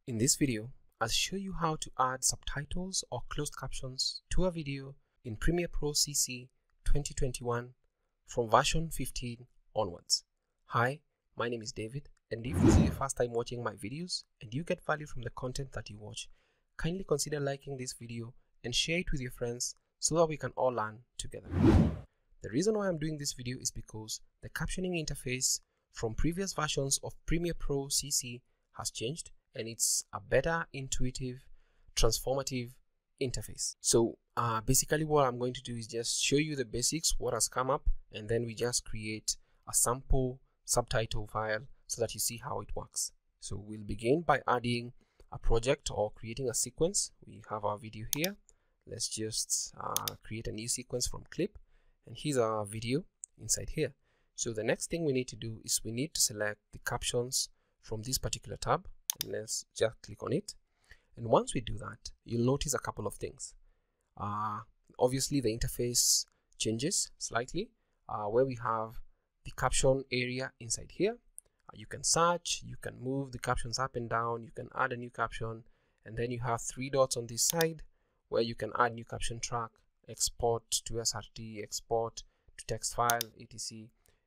In this video, I'll show you how to add subtitles or closed captions to a video in Premiere Pro CC 2021 from version 15 onwards. Hi, my name is David, and if this is your first time watching my videos and you get value from the content that you watch, kindly consider liking this video and share it with your friends so that we can all learn together. The reason why I'm doing this video is because the captioning interface from previous versions of Premiere Pro CC has changed, and it's a better, intuitive, transformative interface. So basically what I'm going to do is just show you the basics, what has come up, and then we just create a sample subtitle file so that you see how it works. So we'll begin by adding a project or creating a sequence. We have our video here. Let's just create a new sequence from clip, and here's our video inside here. So the next thing we need to do is we need to select the captions from this particular tab. Let's just click on it, and once we do that, you'll notice a couple of things. Obviously the interface changes slightly, where we have the caption area inside here. You can search, you can move the captions up and down, you can add a new caption, and then you have three dots on this side where you can add new caption track, export to SRT, export to text file, etc.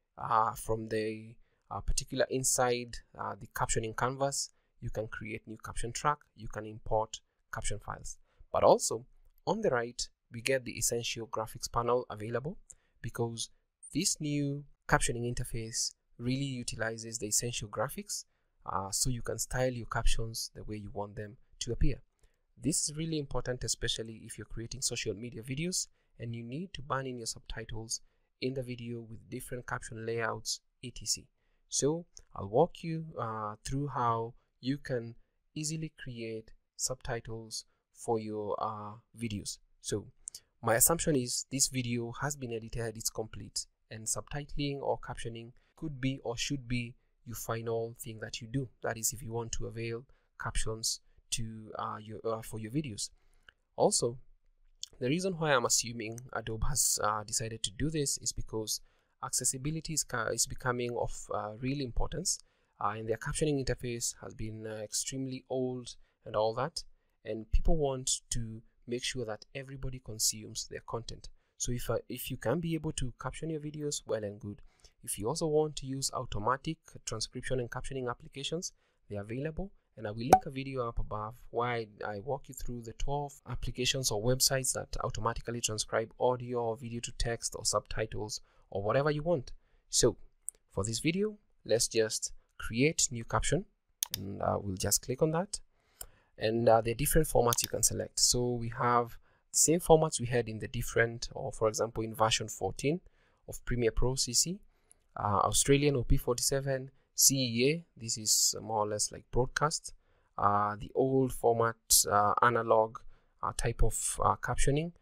From the particular inside the captioning canvas, you can create new caption track, you can import caption files. But also on the right, we get the essential graphics panel available, because this new captioning interface really utilizes the essential graphics, so you can style your captions the way you want them to appear. This is really important, especially if you're creating social media videos and you need to burn in your subtitles in the video with different caption layouts, etc. So I'll walk you through how you can easily create subtitles for your videos. So my assumption is this video has been edited, it's complete, and subtitling or captioning could be or should be your final thing that you do. That is, if you want to avail captions to for your videos. Also, the reason why I'm assuming Adobe has decided to do this is because accessibility is becoming of real importance, and their captioning interface has been extremely old and all that, and people want to make sure that everybody consumes their content. So if you can be able to caption your videos, well and good. If you also want to use automatic transcription and captioning applications, they're available, and I will link a video up above where I walk you through the 12 applications or websites that automatically transcribe audio or video to text or subtitles or whatever you want. So for this video, let's just create new caption, and we'll just click on that, and there are different formats you can select. So we have the same formats we had in the different, or for example in version 14 of Premiere Pro CC, Australian OP47, CEA, this is more or less like broadcast, the old format analog type of captioning,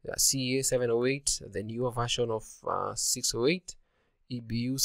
CEA 708, the newer version of 608, EBU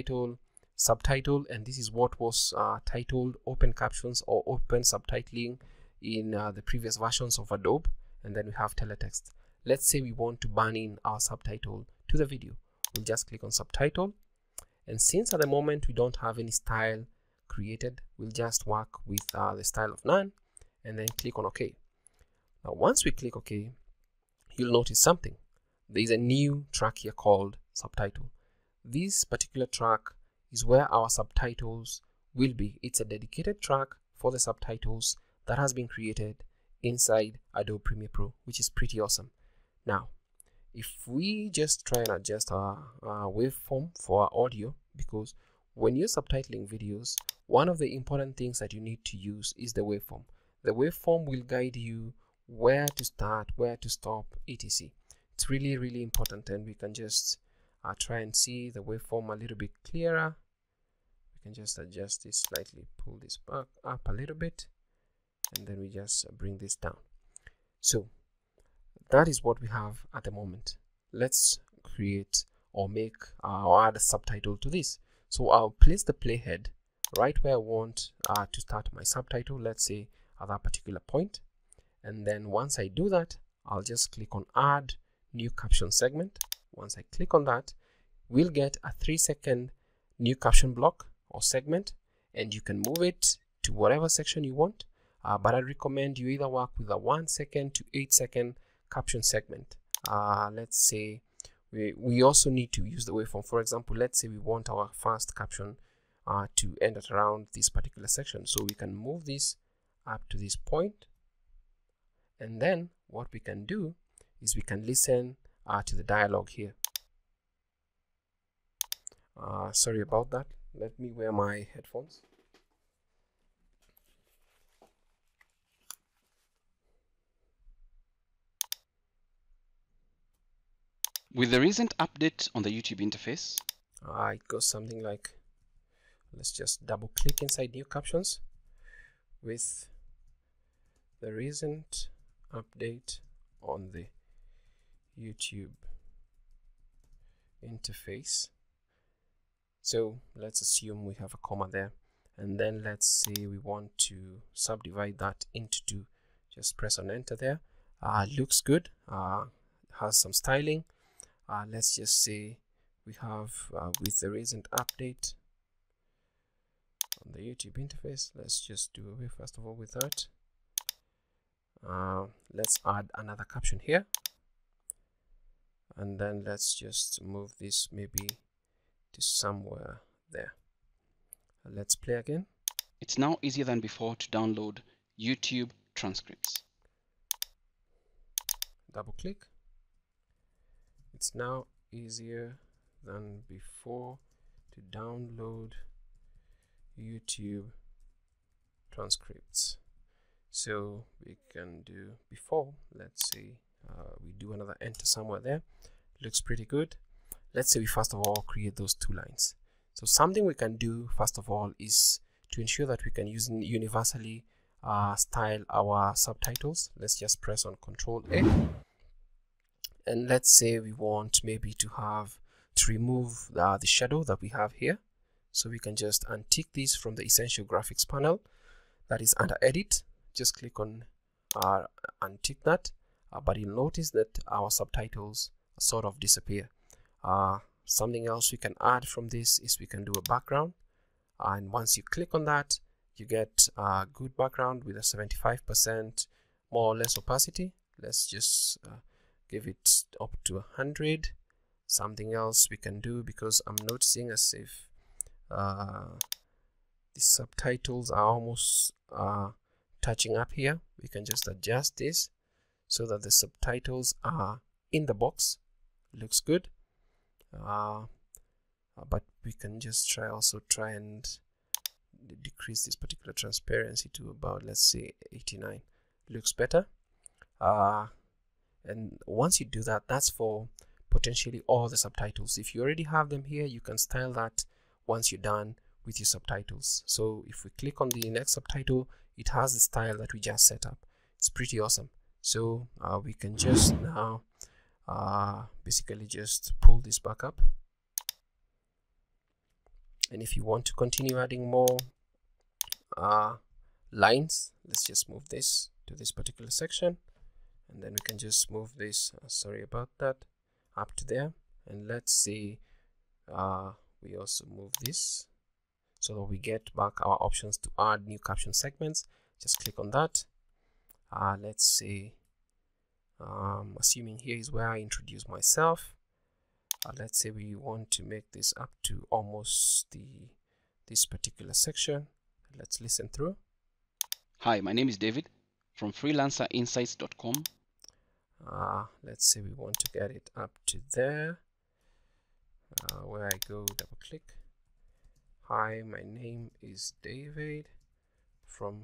subtitle, and this is what was titled open captions or open subtitling in the previous versions of Adobe. And then we have teletext. Let's say we want to burn in our subtitle to the video. We'll just click on subtitle, and since at the moment we don't have any style created, we'll just work with the style of none, and then click on OK. Now once we click OK, you'll notice something. There is a new track here called subtitle. This particular track is where our subtitles will be. It's a dedicated track for the subtitles that has been created inside Adobe Premiere Pro, which is pretty awesome. Now if we just try and adjust our waveform for our audio, because when you're subtitling videos, one of the important things that you need to use is the waveform. The waveform will guide you where to start, where to stop, etc. It's really, really important, and we can just try and see the waveform a little bit clearer. We can just adjust this slightly, pull this back up a little bit, and then we just bring this down. So that is what we have at the moment. Let's create or make or add a subtitle to this. So I'll place the playhead right where I want to start my subtitle, let's say at that particular point. And then once I do that, I'll just click on add new caption segment. Once I click on that, we'll get a 3-second new caption block or segment, and you can move it to whatever section you want. but I recommend you either work with a 1 second to 8 second caption segment. Let's say we also need to use the waveform. For example, let's say we want our first caption to end at around this particular section, so we can move this up to this point, and then what we can do is we can listen to the dialogue here. Sorry about that. Let me wear my headphones. With the recent update on the YouTube interface, it goes something like, let's just double click inside new captions. With the recent update on the YouTube interface. So let's assume we have a comma there, and then let's say we want to subdivide that into 2. Just press on enter there. Looks good, has some styling. Let's just say we have with the recent update on the YouTube interface. Let's just do away first of all with that. Let's add another caption here, and then let's just move this maybe to somewhere there. Let's play again. It's now easier than before to download YouTube transcripts. Double click. It's now easier than before to download YouTube transcripts. So we can do before, let's say we do another enter somewhere there. Looks pretty good. Let's say we first of all create those 2 lines. So something we can do first of all is to ensure that we can universally style our subtitles. Let's just press on Ctrl+A, and let's say we want maybe to remove the shadow that we have here. So we can just untick this from the Essential Graphics panel that is under Edit. Just click on untick that, but you'll notice that our subtitles sort of disappear. Something else we can add from this is we can do a background, and once you click on that, you get a good background with a 75% more or less opacity. Let's just give it up to 100. Something else we can do, because I'm noticing as if the subtitles are almost touching up here, we can just adjust this so that the subtitles are in the box. Looks good. But we can just try and decrease this particular transparency to about, let's say, 89. Looks better. And once you do that, that's for potentially all the subtitles. If you already have them here, you can style that once you're done with your subtitles. So if we click on the next subtitle, it has the style that we just set up. It's pretty awesome. So we can just now basically just pull this back up, and if you want to continue adding more lines, let's just move this to this particular section, and then we can just move this, sorry about that, up to there. And let's say we also move this so that we get back our options to add new caption segments. Just click on that. Let's say assuming here is where I introduce myself. Let's say we want to make this up to almost this particular section. Let's listen through. Hi, my name is David from freelancerinsights.com. Let's say we want to get it up to there, where I go double click. Hi, my name is David from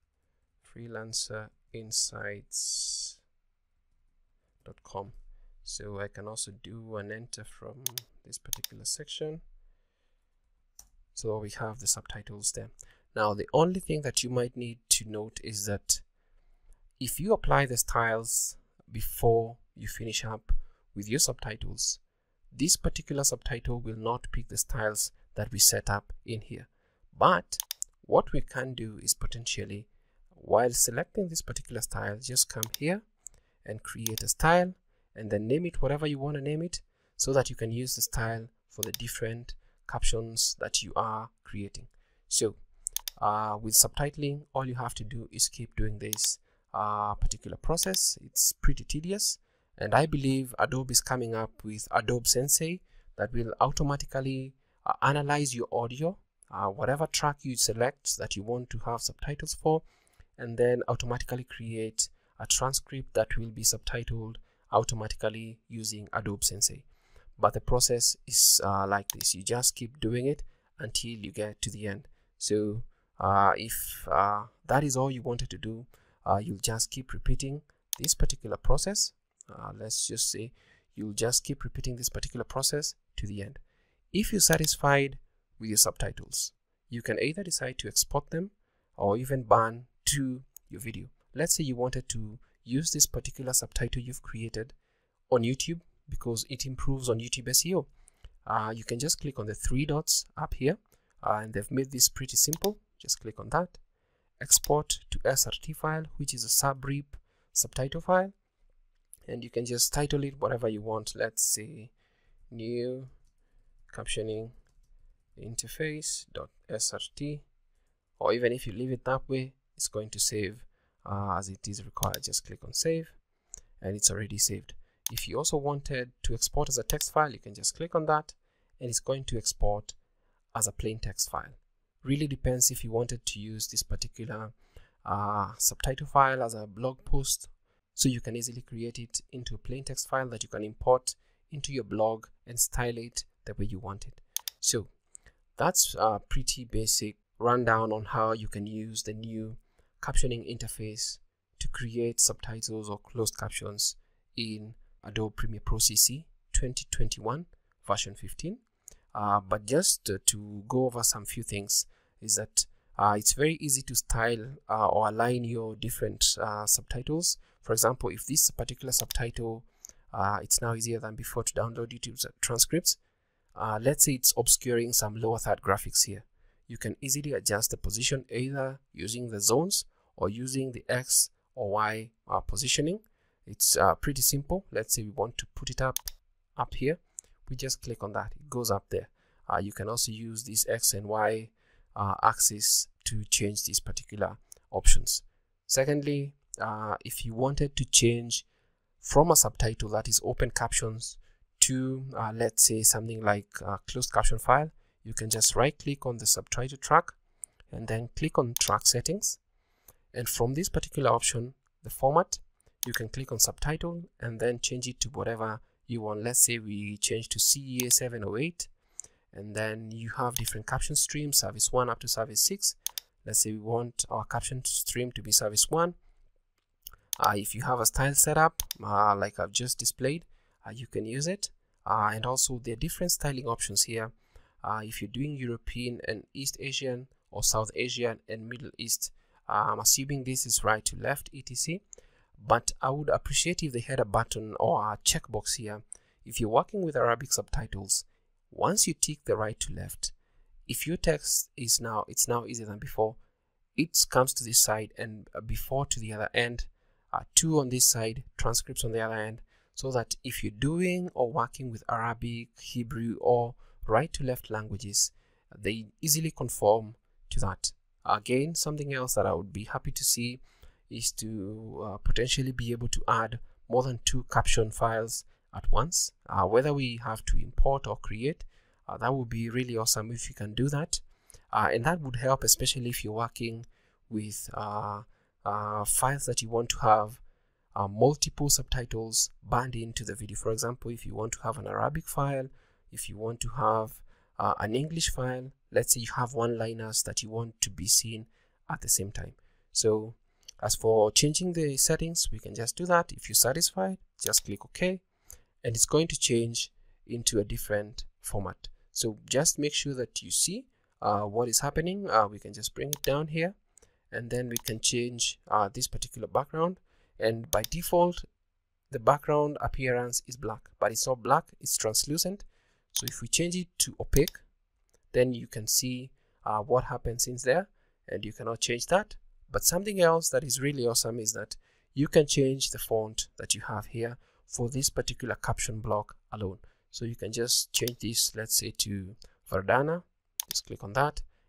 freelancerinsights.com. So I can also do an enter from this particular section. So we have the subtitles there. Now the only thing that you might need to note is that if you apply the styles before you finish up with your subtitles, this particular subtitle will not pick the styles that we set up in here. But what we can do is potentially, while selecting this particular style, just come here and create a style, and then name it whatever you want to name it, so that you can use the style for the different captions that you are creating. So With subtitling, all you have to do is keep doing this particular process. It's pretty tedious, and I believe Adobe is coming up with Adobe Sensei that will automatically analyze your audio, whatever track you select that you want to have subtitles for, and then automatically create a transcript that will be subtitled automatically using Adobe Sensei. But the process is like this. You just keep doing it until you get to the end. So if that is all you wanted to do, you'll just keep repeating this particular process. Let's just say you'll just keep repeating this particular process to the end. If you're satisfied with your subtitles, you can either decide to export them or even ban to your video. Let's say you wanted to use this particular subtitle you've created on YouTube because it improves on YouTube SEO. You can just click on the three dots up here, and they've made this pretty simple. Just click on that, export to SRT file, which is a subrip subtitle file, and you can just title it whatever you want. Let's say new captioning interface.srt, or even if you leave it that way, it's going to save as it is required. Just click on save, and it's already saved. If you also wanted to export as a text file, you can just click on that, and it's going to export as a plain text file. Really depends if you wanted to use this particular subtitle file as a blog post, so you can easily create it into a plain text file that you can import into your blog and style it the way you want it. So that's a pretty basic rundown on how you can use the new captioning interface to create subtitles or closed captions in Adobe Premiere Pro CC 2021 version 15. But just to go over some few things is that it's very easy to style or align your different subtitles. For example, if this particular subtitle, it's now easier than before to download YouTube transcripts. Let's say it's obscuring some lower third graphics here. You can easily adjust the position either using the zones or using the X or Y positioning. It's pretty simple. Let's say we want to put it up here. We just click on that, it goes up there. You can also use this X and Y axis to change these particular options. Secondly, if you wanted to change from a subtitle that is open captions to let's say something like a closed caption file, you can just right click on the subtitle track and then click on track settings, and from this particular option, the format, you can click on subtitle and then change it to whatever you want. Let's say we change to CEA 708, and then you have different caption streams, service 1 up to service 6. Let's say we want our caption stream to be service 1. If you have a style setup like I've just displayed, you can use it. And also there are different styling options here. If you're doing European and East Asian or South Asian and Middle East, I'm assuming this is right to left etc. But I would appreciate if they had a button or a checkbox here. If you're working with Arabic subtitles, once you tick the right to left, if your text is now easier than before, it comes to this side, and before to the other end, 2 on this side, transcripts on the other end, so that if you're doing or working with Arabic, Hebrew, or right to left languages, they easily conform to that. Again, something else that I would be happy to see is to potentially be able to add more than 2 caption files at once, whether we have to import or create. That would be really awesome if you can do that, and that would help, especially if you're working with files that you want to have multiple subtitles banned into the video. For example, if you want to have an Arabic file, if you want to have an English file, let's say you have one-liners that you want to be seen at the same time. So as for changing the settings, we can just do that. If you're satisfied, just click OK, and it's going to change into a different format. So just make sure that you see what is happening. We can just bring it down here, and then we can change this particular background. And by default, the background appearance is black, but it's not black, it's translucent. So if we change it to opaque, then you can see what happens in there, and you cannot change that. But something else that is really awesome is that you can change the font that you have here for this particular caption block alone. So you can just change this, let's say to Verdana, just click on that.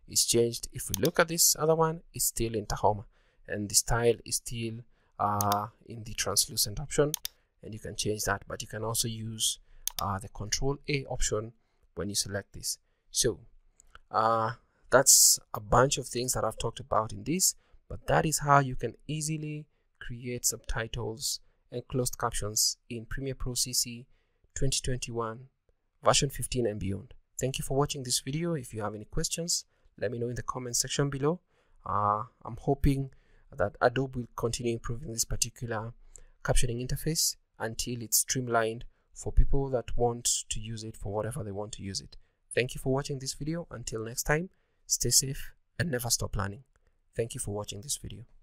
is changed. If we look at this other one, it's still in Tahoma, and the style is still in the translucent option, and you can change that. But you can also use the Control A option when you select this. So that's a bunch of things that I've talked about in this, but that is how you can easily create subtitles and closed captions in Premiere Pro CC 2021 version 15 and beyond. Thank you for watching this video. If you have any questions, let me know in the comment section below. I'm hoping that Adobe will continue improving this particular captioning interface until it's streamlined for people that want to use it for whatever they want to use it. Thank you for watching this video. Until next time, stay safe and never stop learning. Thank you for watching this video.